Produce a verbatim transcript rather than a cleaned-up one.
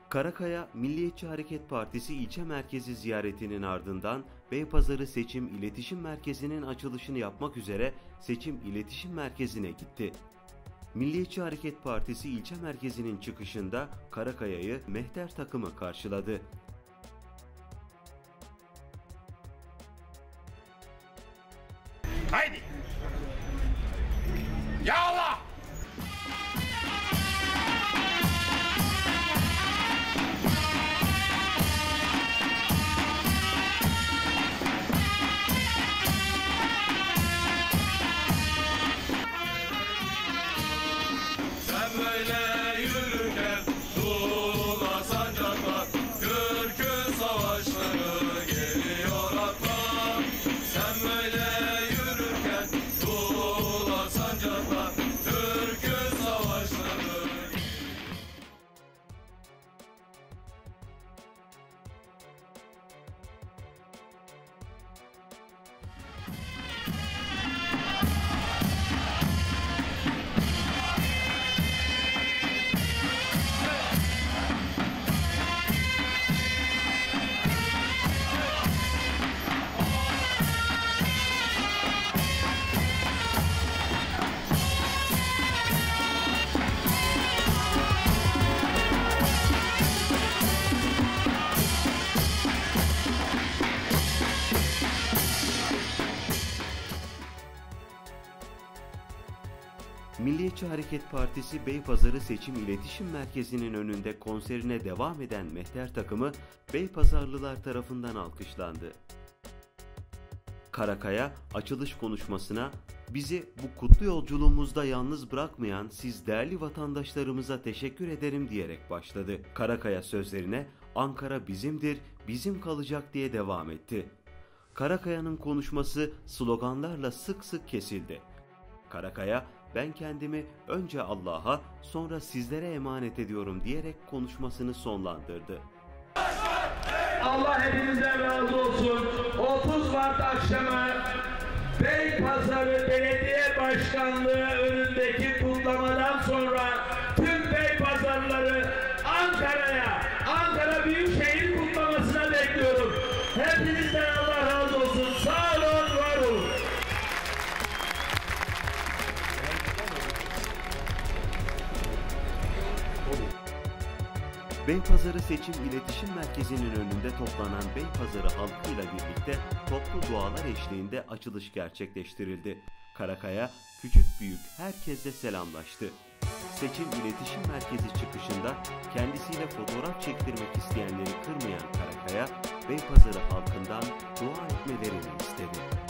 Karakaya, Milliyetçi Hareket Partisi ilçe merkezi ziyaretinin ardından Beypazarı Seçim İletişim Merkezi'nin açılışını yapmak üzere Seçim İletişim Merkezi'ne gitti. Milliyetçi Hareket Partisi ilçe merkezinin çıkışında Karakaya'yı mehter takımı karşıladı. Haydi! Ya Allah! Sen böyle yürürken tuğla sancaklar, Türk'ün savaşları geliyor akla. Sen böyle yürürken tuğla sancaklar, Türk'ün savaşları. Milliyetçi Hareket Partisi Beypazarı Seçim İletişim Merkezi'nin önünde konserine devam eden mehter takımı Beypazarlılar tarafından alkışlandı. Karakaya açılış konuşmasına "Bizi bu kutlu yolculuğumuzda yalnız bırakmayan siz değerli vatandaşlarımıza teşekkür ederim" diyerek başladı. Karakaya sözlerine "Ankara bizimdir, bizim kalacak" diye devam etti. Karakaya'nın konuşması sloganlarla sık sık kesildi. Karakaya, "Ben kendimi önce Allah'a, sonra sizlere emanet ediyorum" diyerek konuşmasını sonlandırdı. Allah hepinizden razı olsun. otuz Mart akşamı Beypazarı Belediye Başkanlığı önündeki kutlamadan sonra tüm Beypazarlıları Ankara'ya, Ankara Büyükşehir kutlamasına bekliyorum. Hepinizden Allah razı olsun. Sağ olun, var olun. Beypazarı Seçim İletişim Merkezi'nin önünde toplanan Beypazarı halkıyla birlikte toplu dualar eşliğinde açılış gerçekleştirildi. Karakaya küçük büyük herkesle selamlaştı. Seçim İletişim Merkezi çıkışında kendisiyle fotoğraf çektirmek isteyenleri kırmayan Karakaya, Beypazarı halkından dua etmelerini istedi.